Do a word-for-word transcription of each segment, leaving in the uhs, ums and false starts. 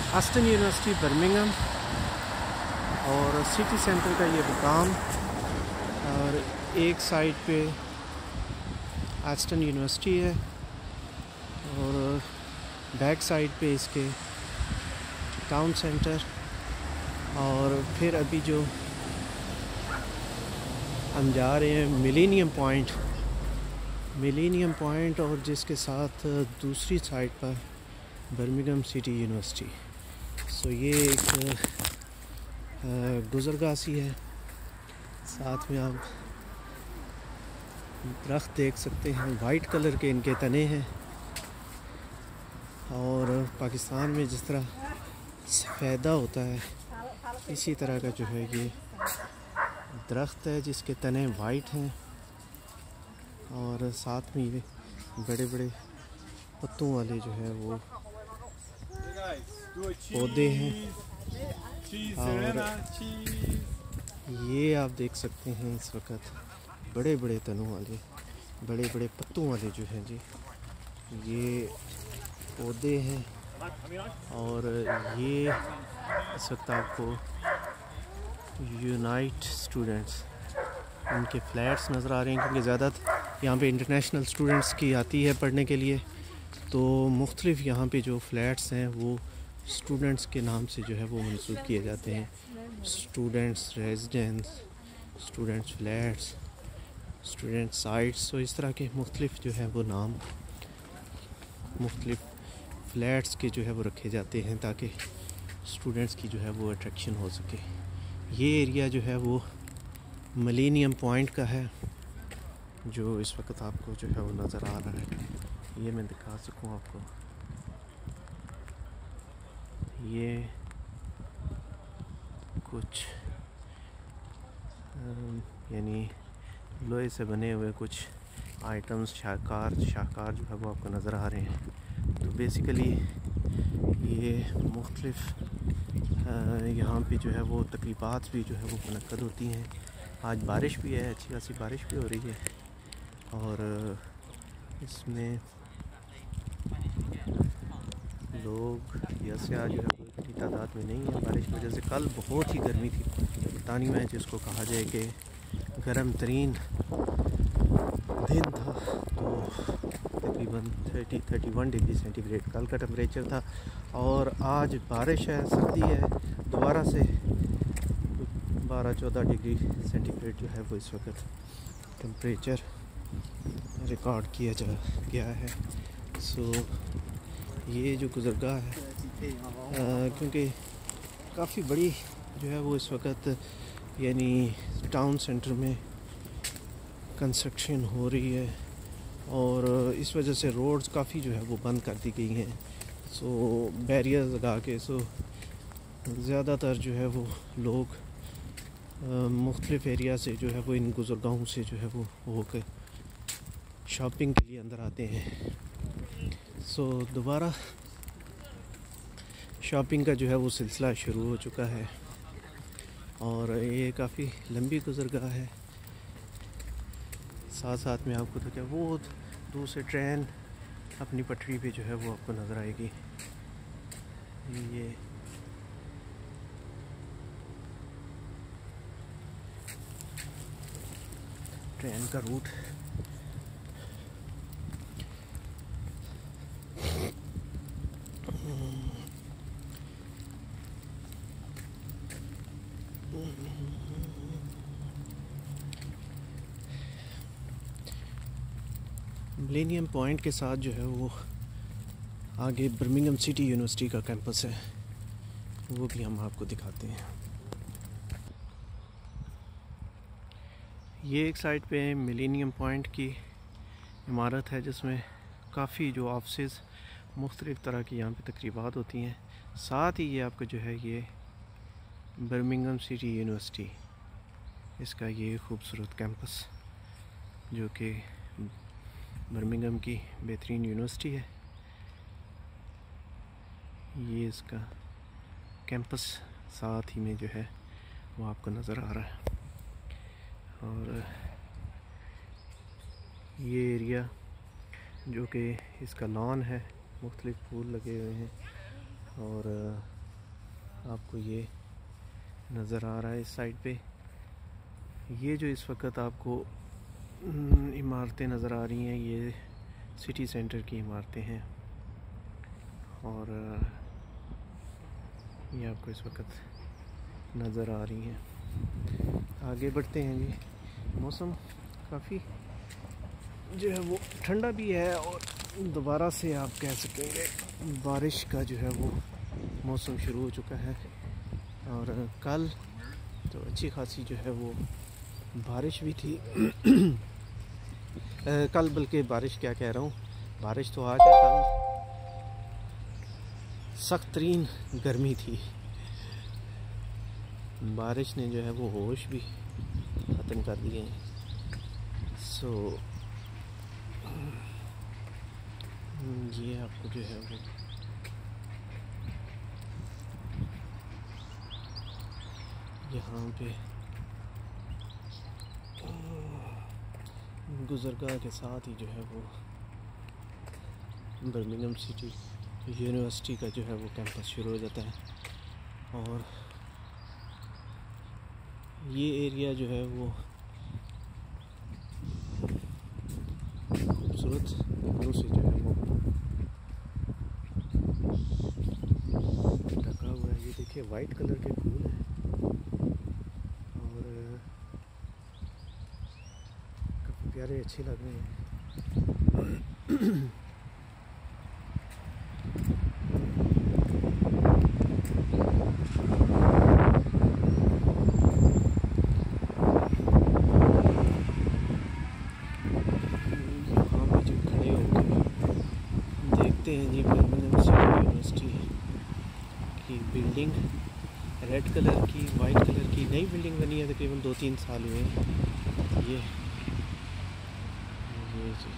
Aston university Birmingham और city centre का ये मुकाम, और एक साइड पे अस्टन यूनिवर्सिटी है और बैक साइड पे इसके टाउन सेंटर। और फिर अभी जो हम जा रहे हैं मिलेनियम पॉइंट, मिलेनियम पॉइंट और जिसके साथ दूसरी साइड पर बर्मिंघम सिटी यूनिवर्सिटी। सो ये एक गुज़रगाह सी है, साथ में आप दरख्त देख सकते हैं, वाइट कलर के इनके तने हैं। और पाकिस्तान में जिस तरह सफ़ेदा होता है इसी तरह का जो है ये दरख्त है जिसके तने वाइट हैं और साथ में ये बड़े बड़े पत्तों वाले जो है वो पौधे हैं। और ये आप देख सकते हैं इस वक्त बड़े बड़े तनों वाले, बड़े बड़े पत्तों वाले जो हैं जी ये पौधे हैं। और ये इस वक्त आपको यूनाइट स्टूडेंट्स उनके फ्लैट्स नज़र आ रहे हैं, क्योंकि ज़्यादातर यहाँ पे इंटरनेशनल स्टूडेंट्स की आती है पढ़ने के लिए। तो मुख्तलिफ़ यहाँ पे जो फ्लैट्स हैं वो स्टूडेंट्स के नाम से जो है वो मंसूब किए जाते हैं। Students residence, students flats, student sites. तो इस तरह के मुख्तलिफ़ जो है वो नाम मुख्तलिफ़ फ्लैट्स के जो है वो रखे जाते हैं ताकि स्टूडेंट्स की जो है वो अट्रैक्शन हो सके। ये एरिया जो है वो मिलेनियम पॉइंट का है जो इस वक्त आपको जो है वो नज़र आ रहा है। ये मैं दिखा सकूँ आपको, ये कुछ यानी लोहे से बने हुए कुछ आइटम्स, शाहकार शाहकार जो है वो आपको नज़र आ रहे हैं। तो बेसिकली ये मुख्तलिफ़ यहाँ पे जो है वो तकरीबात भी जो है वो मुनक्कद होती हैं। आज बारिश भी है, अच्छी खासी बारिश भी हो रही है और इसमें लोग जैसे आज जो है वो इतनी तादाद में नहीं है बारिश की वजह से। कल बहुत ही गर्मी थी, पता नहीं मैं जिसको कहा जाए कि गर्म तरीन दिन था। तो तकरीबन thirty thirty one degree centigrade कल का टेम्परेचर था और आज बारिश है, सर्दी है, दोबारा से बारह चौदह डिग्री सेंटीग्रेड जो है वो इस वक्त टेम्परेचर रिकॉर्ड किया जा गया है। सो ये जो गुज़रगाह है आ, क्योंकि काफ़ी बड़ी जो है वो इस वक्त यानी टाउन सेंटर में कंस्ट्रक्शन हो रही है और इस वजह से रोड्स काफ़ी जो है वो बंद कर दी गई हैं। सो बैरियर्स लगा के सो ज़्यादातर जो है वो लोग मुख्तलिफ़ एरिया से जो है वो इन गुज़रगाहों से जो है वो होकर शॉपिंग के लिए अंदर आते हैं। सो दोबारा शॉपिंग का जो है वो सिलसिला शुरू हो चुका है और ये काफ़ी लंबी गुज़रगाह है। साथ साथ में आपको तो क्या वो दूर से ट्रेन अपनी पटरी पे जो है वो आपको नज़र आएगी। ये ट्रेन का रूट मिलेनियम पॉइंट के साथ जो है वो आगे बर्मिंघम सिटी यूनिवर्सिटी का कैंपस है, वो भी हम आपको दिखाते हैं। ये एक साइड पे मिलेनियम पॉइंट की इमारत है जिसमें काफ़ी जो ऑफिस मुख्तलिफ़ तरह की यहाँ पे तकरीबात होती हैं। साथ ही ये आपका जो है ये बर्मिंघम सिटी यूनिवर्सिटी, इसका ये खूबसूरत कैंपस जो कि बर्मिंघम की बेहतरीन यूनिवर्सिटी है, ये इसका कैंपस साथ ही में जो है वो आपको नज़र आ रहा है। और ये एरिया जो कि इसका लॉन है, मुख्तलिफ़ फूल लगे हुए हैं और आपको ये नज़र आ रहा है इस साइड पे। ये जो इस वक्त आपको इमारतें नज़र आ रही हैं ये सिटी सेंटर की इमारतें हैं और ये आपको इस वक्त नज़र आ रही हैं। आगे बढ़ते हैं जी। मौसम काफ़ी जो है वो ठंडा भी है और दोबारा से आप कह सकेंगे बारिश का जो है वो मौसम शुरू हो चुका है। और कल तो अच्छी खासी जो है वो बारिश भी थी कल बल्कि बारिश क्या कह रहा हूँ, बारिश तो आज है, कल सख्त तरीन गर्मी थी। बारिश ने जो है वो होश भी ख़त्म कर दिए हैं। सो ये आपको जो है वो यहाँ पे गुजरगाह के साथ ही जो है वो बर्मिंघम सिटी यूनिवर्सिटी का जो है वो कैंपस शुरू हो जाता है। और ये एरिया जो है वो खूबसूरत फूलों से जो है वो ढका हुआ है। ये देखिए वाइट कलर के फूल हैं और काफ़ी प्यारे अच्छे लग रहे हैं। हैं जी बर्मिंघम सिटी यूनिवर्सिटी की बिल्डिंग रेड कलर की वाइट कलर की नई बिल्डिंग बनी है, तकरीबन दो तीन साल हुए हैं। ये ये जी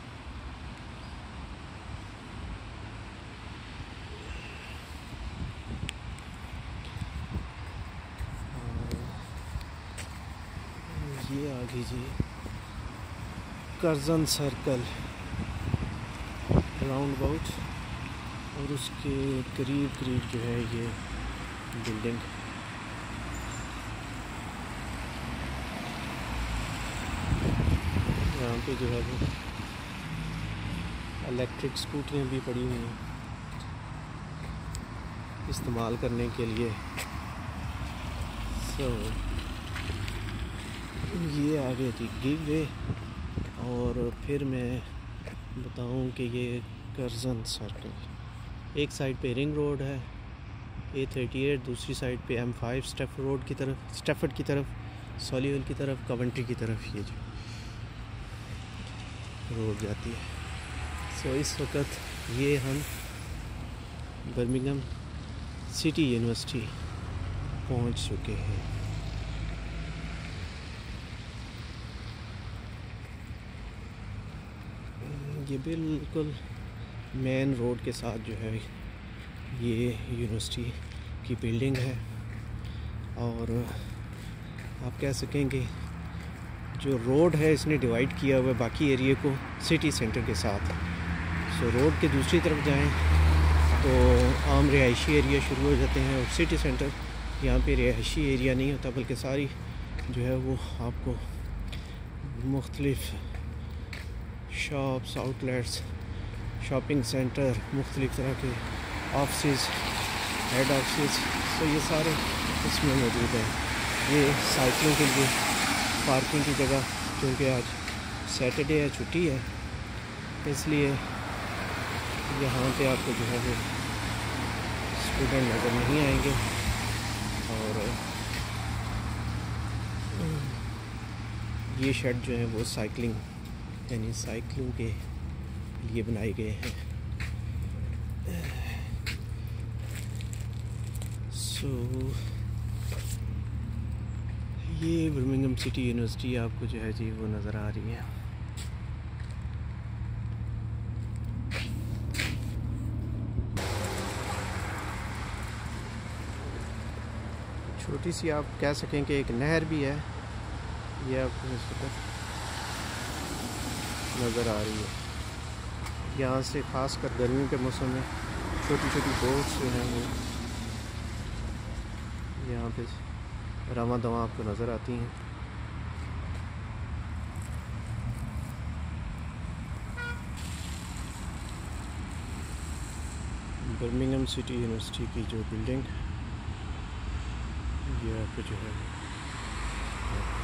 ये आगे जी कर्जन सर्कल राउंड अबाउट और उसके करीब करीब जो है ये बिल्डिंग। यहाँ पे जो है वो इलेक्ट्रिक स्कूटियाँ भी पड़ी हुई हैं इस्तेमाल करने के लिए। सो ये आगे थी गिव वे और फिर मैं बताऊं कि ये कर्जन सर्कल एक साइड पे रिंग रोड है ए थर्टी एट, दूसरी साइड पे एम फाइव स्टेफर्ड रोड की तरफ स्टेफर्ड की तरफ सॉलीवेल की तरफ कवेंट्री की तरफ ये जो रोड जाती है। सो इस वक्त ये हम बर्मिंघम सिटी यूनिवर्सिटी पहुंच चुके हैं। ये बिल्कुल मेन रोड के साथ जो है ये यूनिवर्सिटी की बिल्डिंग है और आप कह सकेंगे जो रोड है इसने डिवाइड किया हुआ है बाकी एरिया को सिटी सेंटर के साथ। सो रोड के दूसरी तरफ जाएं तो आम रिहायशी एरिया शुरू हो जाते हैं और सिटी सेंटर यहाँ पे रिहायशी एरिया नहीं होता बल्कि सारी जो है वो आपको मुख्तलिफ शॉप्स आउटलेट्स शॉपिंग सेंटर मुख्तलिफ़ तरह के ऑफिस हेड ऑफिस तो ये सारे इसमें मौजूद हैं। ये साइकिलों के लिए पार्किंग की जगह, क्योंकि आज सैटरडे है छुट्टी है इसलिए यहाँ पे आपको जो है वो स्टूडेंट नज़र नहीं आएंगे। और ये शेड जो है वो साइकिलिंग यानी साइकिलों के लिए बनाए गए हैं। सो ये बर्मिंघम सिटी यूनिवर्सिटी आपको जो है जी वो नज़र आ रही है। छोटी सी आप कह सकें कि एक नहर भी है, ये आपको इस वक्त नज़र आ रही है। यहाँ से ख़ासकर गर्मियों के मौसम में छोटी छोटी बोट्स जो हैं वो यहाँ पे रवा दवा आपको नज़र आती हैं। बर्मिंघम सिटी यूनिवर्सिटी की जो बिल्डिंग ये आपको जो है